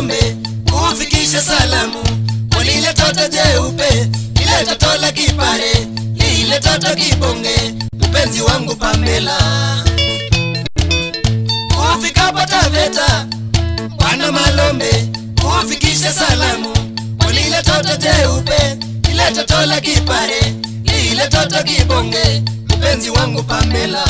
Malombe kufikisha salamu kwa lile toto jeupe, lile toto la kipare, lile toto kibonge, mpenzi wangu Pamela. Kufika Taveta Bwana Malombe kufikisha salamu kwa lile toto jeupe, lile toto la kipare, lile toto kibonge, mpenzi wangu Pamela.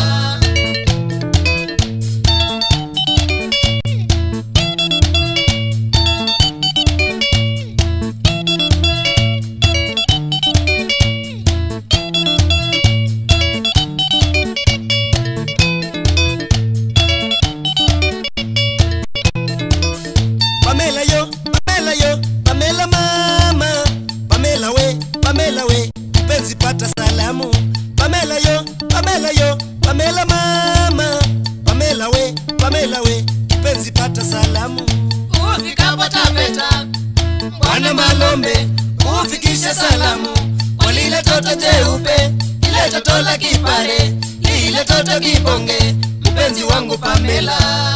Pamela yo, Pamela yo, Pamela mama, Pamela we, mpenzi pata salamu. Pamela yo, Pamela yo, Pamela mama, Pamela we, mpenzi pata salamu. Kufika Taveta Bwana Malombe kufikisha salamu kwa lile toto jeupe, lile toto la kipare, lile toto kibonge, mpenzi wangu Pamela.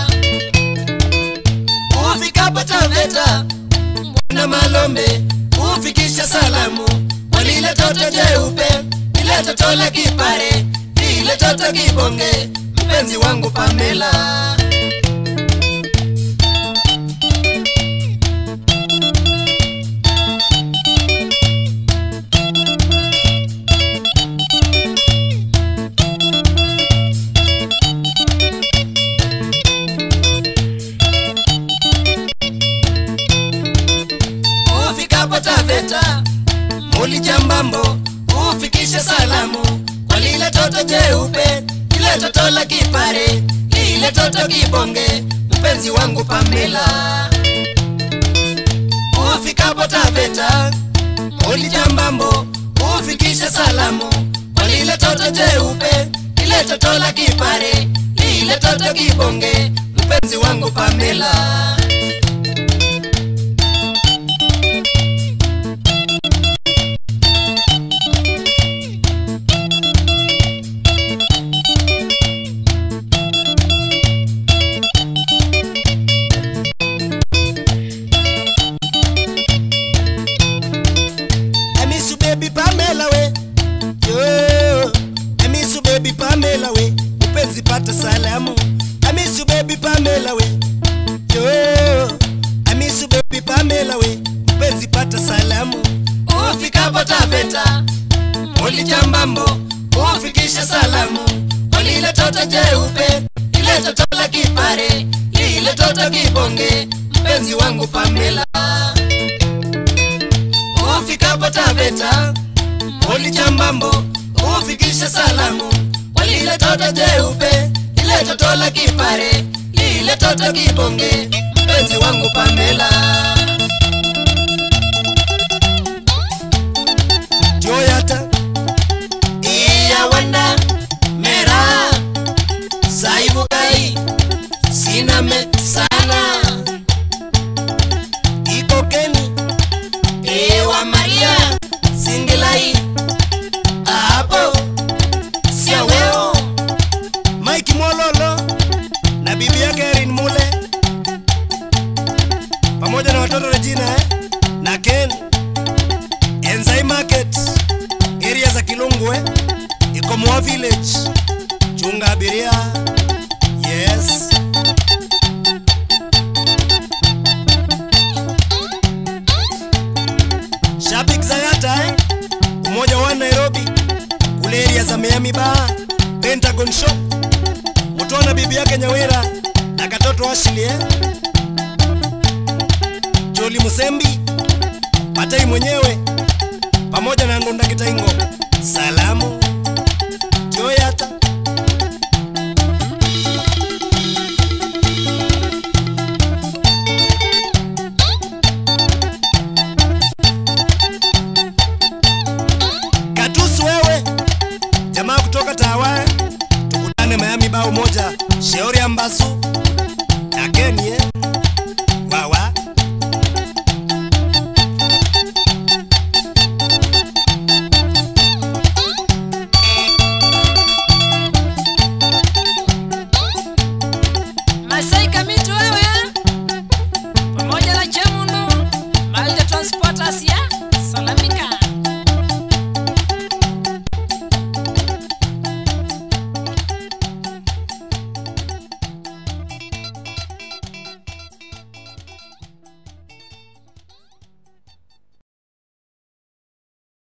Kufika Taveta Bwana Malombe kufikisha salamu kwa lile toto jeupe, lile toto la kipare, lile toto kibonge, mpenzi wangu Pamela. Taveta Muli Jambambo kufikisha salamu kwa lile toto jeupe, lile toto la kipare, lile toto kibonge, mpenzi wangu Pamela. Kufika Taveta Muli Jambambo kufikisha salamu kwa lile toto jeupe, lile toto la kipare, lile toto kibonge, mpenzi wangu Pamela. Baby Pamela we, yo, I miss you baby Pamela we, mpenzi pata salamu. I miss you baby Pamela we, yo, I miss you baby Pamela we, mpenzi pata salamu. Kufika Taveta Muli Jambambo kufikisha salamu kwa lile toto jeupe, lile toto la kipare, lile toto kibonge, mpenzi wangu Pamela. Kufika Taveta Muli Jambambo kufikisha salamu kwa lile toto jeupe, lile toto la kipare, lile toto kibonge, mpenzi wangu Pamela. Joyata iya wanda mera saibu kai siname sana iko Keni ewa Maria Singilai hapo sia weo Mike Mololo na bibi yake Erin Mule pamoja na watoto Regina na Ken Enzai Market area za Kilungwe Ikomoa Village. Chunga abiria, yes. Shabik Zayata Umoja wa Nairobi kule area za Miami Bar, Pentagon Shop, Mutona bibi yake Nyawira na katoto Ashley Joli Musembi Patai mwenyewe pamoja na Ngonda Kitaingo. Salamu